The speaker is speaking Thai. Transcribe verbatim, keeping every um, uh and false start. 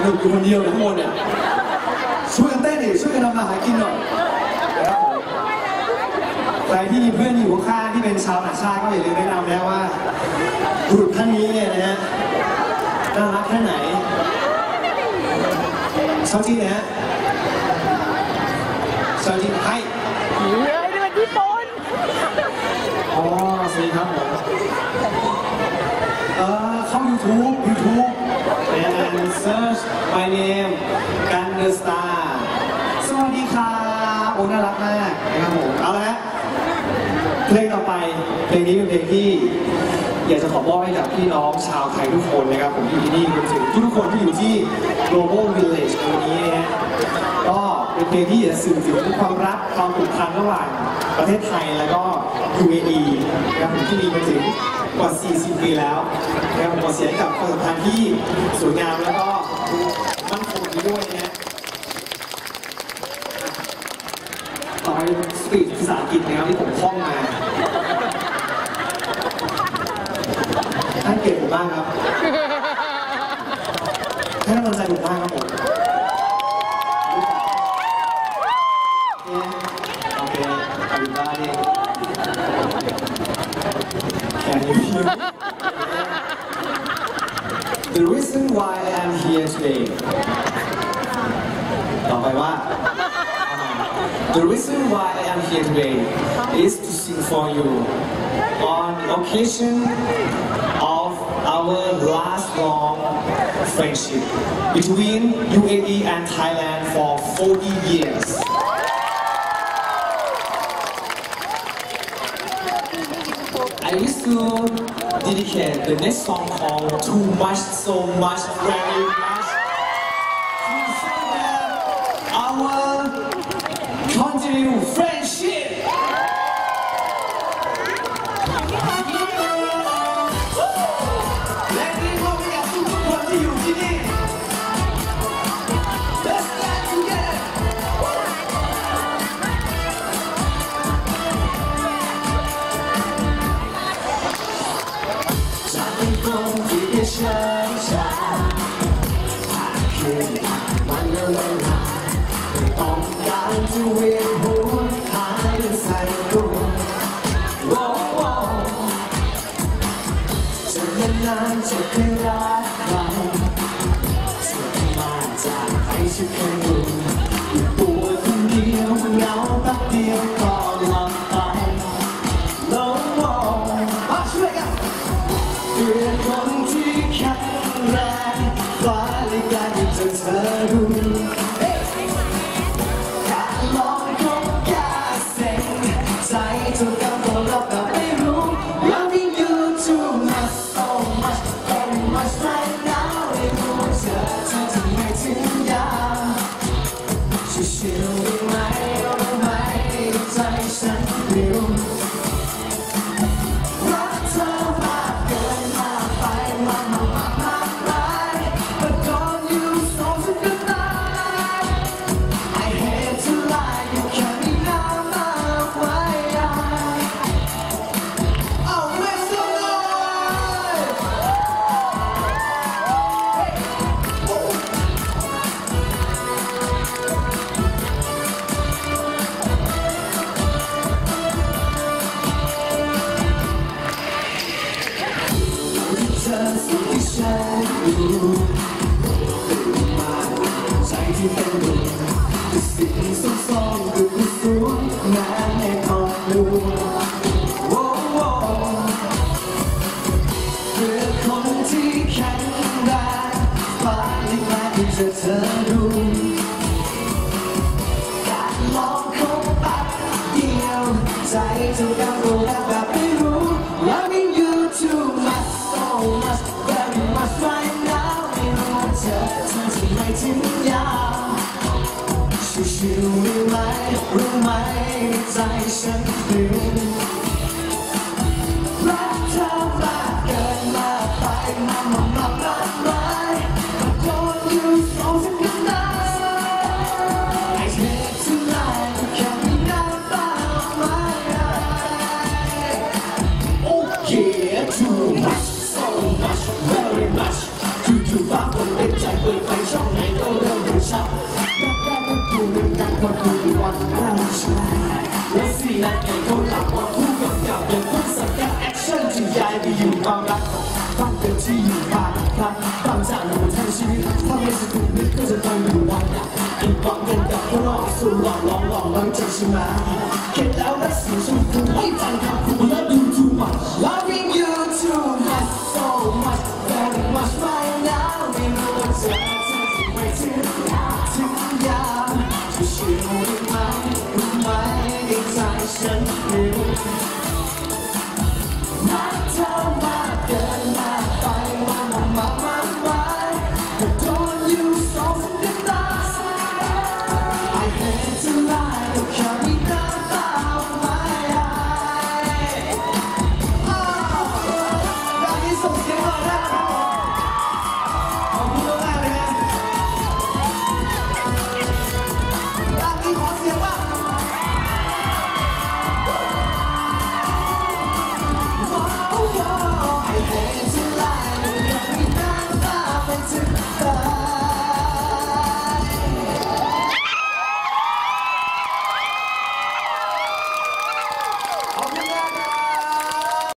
นุกอยู่คนเดียวทั้งหมดเนี่ยช่วยกันเต้นดิช่วยกันทำอาหารกินหน่อยใครที่มีเพื่อนอยู่ข้างๆที่เป็นชาวต่างชาติก็อย่าลืมแนะนำนะว่าบุรุษท่านนี้เนี่ยนะฮะน่ารักแค่ไหนชาวจีนนะฮะชาวจีนให้เฮ้ยนี่มันญี่ปุ่นอ๋อสวัสดีครับผมเอ่อเข้า YouTube YouTube and search my name กันเดอะสตาร์สวัสดีค่ะโอ้น่ารักมากนะครับผมเอาละเพลงต่อไปเพลงนี้เป็นเพลงที่อยากจะขอมอบให้กับพี่น้องชาวไทยทุกคนนะครับผมที่อยู่ที่นี่รวมถึงทุกคนที่อยู่ที่ Global Village ในวันนี้นะฮะก็เป็นเพลงที่จะสื่อถึงความรักความผูกพันระหว่างประเทศไทยแล้วก็ ยู เอ อี นะครับผมที่มีมาถึงกว่าสี่สิบปีแล้วนะครับผมขอเสียงกับความสัมพันธ์ที่สวยงามแล้วก็มั่นคงนี้ด้วยนะฮะต่อไปสปีดภาษาอังกฤษนะครับที่ผมท่องมาท่านเก่งผมมากครับให้กำลังใจผมมากครับผมโอเคขอบคุณมากที่แค่นี้ The reason why I'm here today ต่อไปว่า The reason why I am here today is to sing for you on occasion of our last long friendship between U A E and Thailand for forty years. I wish to dedicate the next song called Too Much, So Much, Very Much to celebrate our continued friendship. Let me know we got to put you in. Let's get together. Something from the ocean, I can't wonder why. ต้องการจะเวียนหัวหายใส่ตัวจะนานๆจะเคยรักใครจะมาจากใครฉันเคยรู้อยู่ตัวคนเดียวเหงาแป๊บเดียวก็หลับไปลองมองมาช่วยกันเพื่อคนที่แข็งแรงฟ้าเลยกลายเป็นเธอรู้Loving you too much, so much, very much right now ไม่รู้เธอเธอจะไม่ถึงยามชิวๆได้ไหมรู้ไหมใจฉันเร็วรักเธอมากเกินมากไปมากมากมากมากไป But don't you so to goodnight I hate to lie you can't be now my wayฉันรู้ตื่นมาใจที่เป็นลมคือสิ่งซ้อมๆคือผู้สูงงานในครอบครัวเพื่อคนที่แข็งแรงฟ้าที่กลายเป็นเธอรู้การลองคบแป๊บเดียวใจจะก้าวรู้แบบไม่รู้ Loving you too much so much very much right now ไม่รู้เธอเธอจะไม่ถึงยามชิวๆได้ไหมรู้ไหมใจฉันเปลี่ยนรักเธอมากเกินมากไปมากมากมากมากไป But don't you so to goodnight I hate to lie you can't be now about my life Okay too much so much very much จู่ๆฟ้าฝนเป็นใจเปิดไปช่องไหนก็เริ่มดูชัดแรกแรกก็ดูเป็นการคนดูวันแรกใช่และสี่นัดเองเขาหลับมาคู่กับกับอย่างคู่สังกัดแอคชั่นที่ย้ายไปอยู่ความรักบ้านเกิดที่อยู่ภาคกลางบางจากอยู่ทั้งชีวิตถ้าไม่สะดุดนึกก็จะต้องอยู่วันอีกบังกันกับข้างนอกสู่หลอกหลอกหลอกบังใจใช่ไหมเก็บแล้วและสีชมพูไม่จังครับคุณและดู too much loving you too much so much very much right now ไม่รู้ว่าจะ